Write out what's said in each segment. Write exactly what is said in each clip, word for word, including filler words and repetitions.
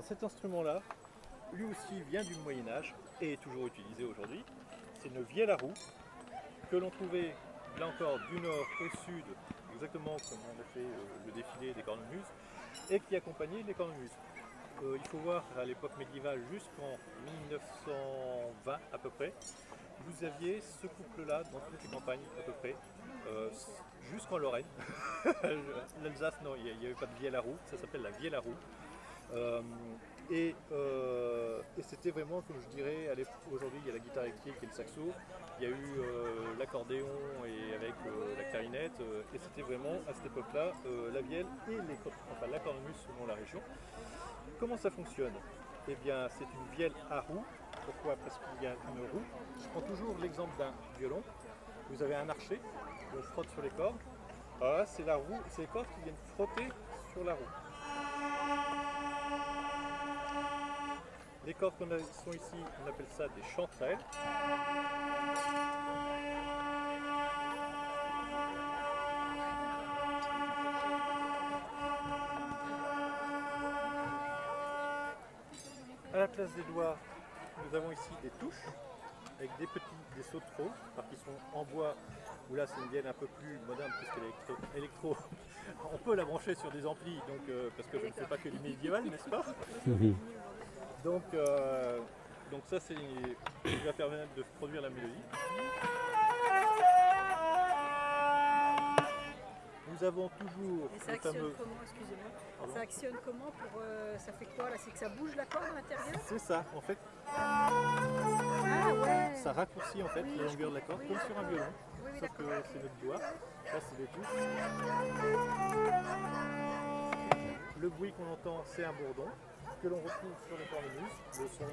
cet instrument-là, lui aussi vient du Moyen-Âge et est toujours utilisé aujourd'hui. C'est une vielle à roue que l'on trouvait là encore du nord au sud, exactement comme on a fait euh, le défilé des cornemuses, et qui accompagnait les cornemuses. Euh, il faut voir à l'époque médiévale jusqu'en mille neuf cent vingt à peu près, vous aviez ce couple-là dans toutes les campagnes à peu près, euh, jusqu'en Lorraine. L'Alsace, non, il n'y avait pas de vielle à roue, ça s'appelle la vielle à roue. Euh, et, euh, et c'était vraiment, comme je dirais, aujourd'hui il y a la guitare électrique et le saxo, il y a eu euh, l'accordéon et avec euh, la clarinette, euh, et c'était vraiment à cette époque-là euh, la vielle et les, enfin, la cornemuse selon la région. Comment ça fonctionne? Eh bien, c'est une vielle à roue. Pourquoi? Parce qu'il y a une roue. Je prends toujours l'exemple d'un violon. Vous avez un archet, on frotte sur les cordes. Voilà, c'est la roue, c'est les cordes qui viennent frotter sur la roue. Les cordes qu'on a sont ici, on appelle ça des chanterelles. À la place des doigts, nous avons ici des touches avec des petits des sauteraux, parce qu'ils sont en bois, où là c'est une vielle un peu plus moderne puisqu'elle est électro, électro. On peut la brancher sur des amplis, donc, euh, parce que je ne fais pas que du médiéval, n'est-ce pas? donc, euh, donc ça c'est qui va permettre de produire la mélodie. Nous avons toujours Et ça le actionne fameux... comment, excusez-moi? Ça actionne comment pour... Euh, ça fait quoi là? C'est que ça bouge la corde à l'intérieur? C'est ça, en fait. Ah ouais. Ça raccourcit en fait oui, la longueur de la corde, oui, comme sur un violon. Oui, oui, sauf que c'est notre doigt. Ça c'est les touches. Le bruit qu'on entend, c'est un bourdon que l'on retrouve sur les cornemuses. Le son.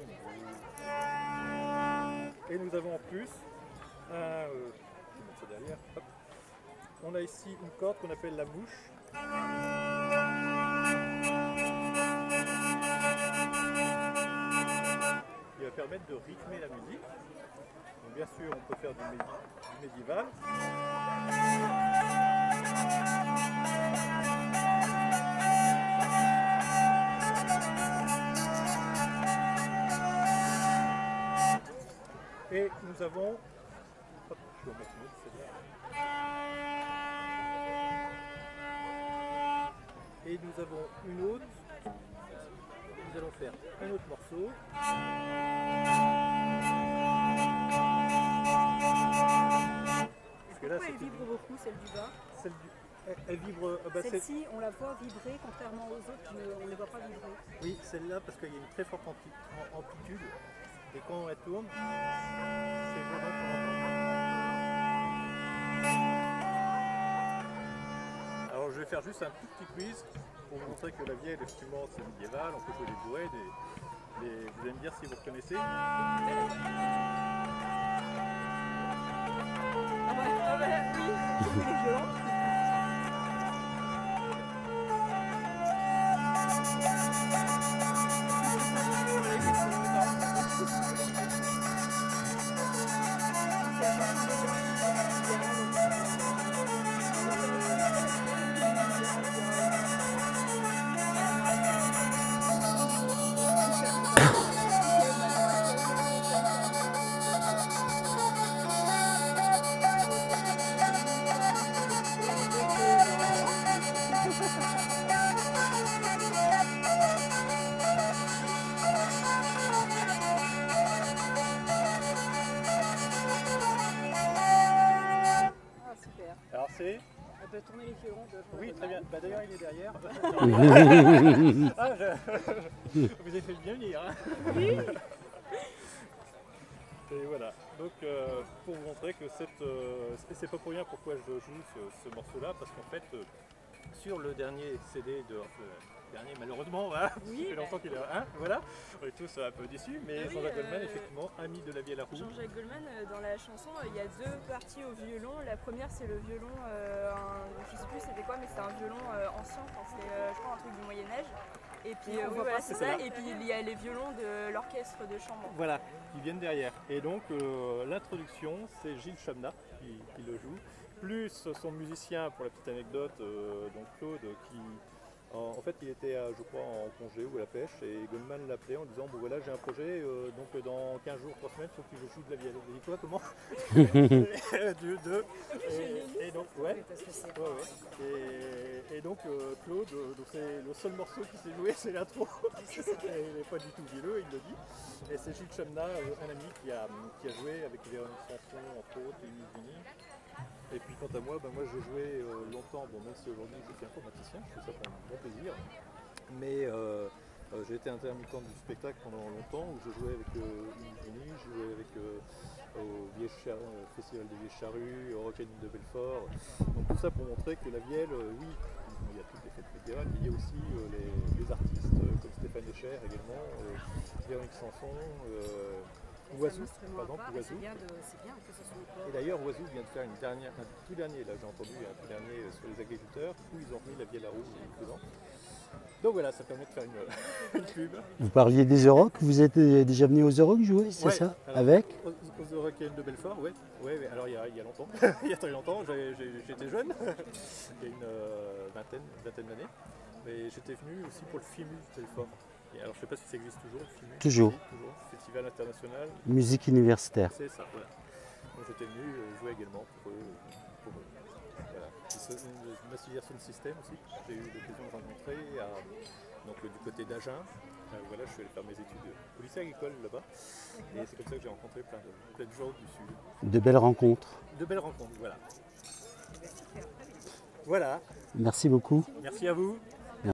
Et nous avons en plus un... Euh, je vais mettre ça derrière. Hop. On a ici une corde qu'on appelle la mouche. Qui va permettre de rythmer la musique. Donc bien sûr, on peut faire du, médi du médiéval. Et nous avons... Hop, je vais remettre une autre, celle-là. Et nous avons une autre. Nous allons faire un autre morceau. Parce que là, elle vibre beaucoup, celle du bas. Celle du... Elle, elle vibre... Bah, celle-ci, on la voit vibrer, contrairement aux autres, on ne les voit pas vibrer. Oui, celle-là, parce qu'il y a une très forte amplitude. Et quand elle tourne, c'est vraiment qu'on entend. Alors je vais faire juste un tout petit quiz pour vous montrer que la vielle, effectivement, c'est médiéval, on peut jouer les douets, des, des... vous allez me dire si vous reconnaissez. Ah ouais, ah ouais, oui, c'est les violons. Alors c'est... On peut tourner les violons de... Oui, très bien. Bah, d'ailleurs, il est derrière. ah, je... Vous avez fait bien venir. Hein. Oui. Et voilà. Donc, euh, pour vous montrer que cette... Euh, c'est pas pour rien pourquoi je joue ce, ce morceau-là, parce qu'en fait, euh, sur le dernier C D de... Euh, dernier, malheureusement, voilà, oui, ça fait longtemps qu'il est un, voilà, on est tous un peu déçus, mais oui, Jean-Jacques euh, Goldman, effectivement, ami de la vielle à roue. Jean-Jacques Goldman, euh, dans la chanson, il y a deux parties au violon. La première, c'est le violon, euh, un, je sais plus c'était quoi, mais c'était un violon euh, ancien, c'était, euh, je crois, un truc du Moyen-Âge. Et puis, euh, oui, voilà, c'est ça. Et puis, il y a les violons de l'orchestre de chambre. Voilà, qui viennent derrière. Et donc, euh, l'introduction, c'est Gilles Chamnat qui, qui le joue, plus son musicien, pour la petite anecdote, euh, donc Claude, qui... En En fait, il était, euh, je crois, en congé ou à la pêche, et Goldman l'appelait en disant, bon voilà, j'ai un projet, euh, donc dans quinze jours, trois semaines, il faut que je joue de la vielle. Il dit quoi, comment Dieu, deux. Et, et donc, ouais. ouais, ouais. Et, et donc, euh, Claude, donc c'est le seul morceau qui s'est joué, c'est l'intro. Il n'est pas du tout vielleux, il le dit. Et c'est Gilles Chemna, un ami, qui a, qui a joué avec Véronique Sanson, entre autres, et Yves. Et puis quant à moi, ben moi j'ai joué euh, longtemps, bon même si aujourd'hui je suis informaticien, je fais ça pour mon bon plaisir, mais euh, euh, j'ai été intermittent du spectacle pendant longtemps où je jouais avec Yves, euh, je jouais avec euh, au Vieilles Char- euh, Festival des Vieilles Charrues, au Rock de Belfort, donc tout ça pour montrer que la vielle, euh, oui, il y a toutes les fêtes médiévales, mais il y a aussi euh, les, les artistes euh, comme Stéphane Echer également, euh, Véronique Sanson, euh, Oiseau, par exemple, Oiseau. C'est bien, de, bien que ce soit encore. Et d'ailleurs, Oiseau vient de faire une dernière, un tout dernier, là j'ai entendu un tout dernier sur les agriculteurs, où ils ont remis la vielle à rouge dedans. Donc voilà, ça permet de faire une, une pub. Vous parliez des Euroc, vous êtes déjà venu aux Euroc jouer, c'est ouais, ça alors, avec Aux, aux Eurocaines de Belfort, oui. Ouais, ouais, alors il y, a, il y a longtemps, il y a très longtemps, j'étais jeune, il y a une euh, vingtaine, vingtaine d'années. Mais j'étais venu aussi pour le FIMU de Belfort. Et alors je ne sais pas si ça existe toujours, le FIMU. Toujours. Oui, toujours. Festival international. Musique universitaire. C'est ça, voilà. Donc j'étais venu jouer également pour eux. Pour eux. Voilà. Massive Sound System aussi, j'ai eu l'occasion de rencontrer à, donc, du côté d'Agen. Euh, voilà, je suis allé faire mes études au lycée agricole là-bas. Et c'est comme ça que j'ai rencontré plein de, plein de gens du Sud. De belles rencontres. De belles rencontres, voilà. Voilà. Merci beaucoup. Merci à vous.